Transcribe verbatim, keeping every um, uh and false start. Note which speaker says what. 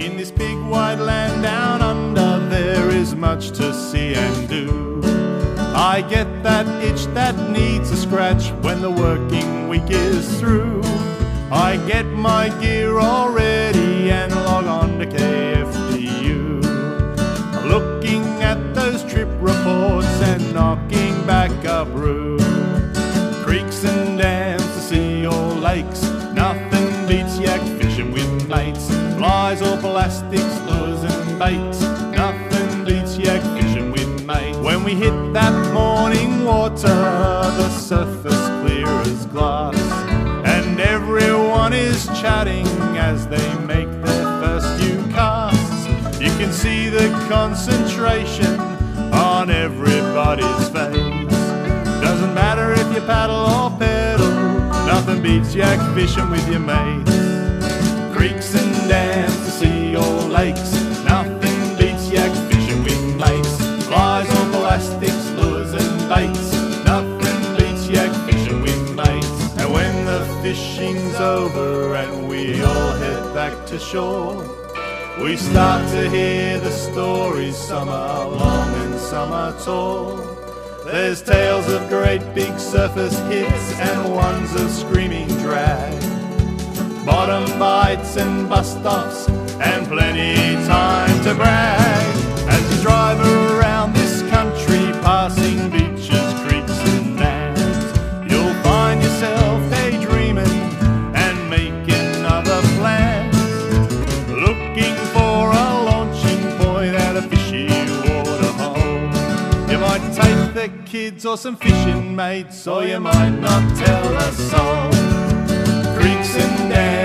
Speaker 1: In this big wide land down under, there is much to see and do. I get that itch that needs a scratch when the working week is through. I get my gear all ready and log on to K F D U, looking at those trip reports and knocking back a brew. Creeks and dams to sea or lakes, nothing beats yak fishing with mates. Flies or plastics, lures and baits, nothing beats yak fishing with mates. When we hit that morning water, the surface clear as glass, and everyone is chatting as they make their first few casts. You can see the concentration on everybody's face. Doesn't matter if you paddle or pedal, nothing beats yak fishing with your mates. Creeks and dams to sea or lakes, nothing beats yak fishing with mates. Flies or plastics, lures and baits, nothing beats yak fishing with mates. And when the fishing's over and we all head back to shore, we start to hear the stories, some are long and some are tall. There's tales of great big surface hits and ones of screaming drag, bottom bites and bust-offs and plenty time to brag. As you drive around this country, passing beaches, creeks and dams, you'll find yourself daydreaming and making other plans, looking for a launching point at a fishy waterhole. You might take the kids or some fishing mates, or you might not tell a soul. Creeks and dams